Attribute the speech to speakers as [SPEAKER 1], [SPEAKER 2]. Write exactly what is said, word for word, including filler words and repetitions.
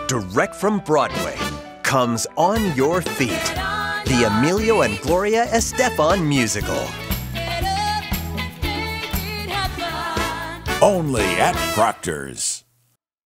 [SPEAKER 1] Direct from Broadway comes On Your Feet, the Emilio and Gloria Estefan musical.
[SPEAKER 2] Only at Proctors.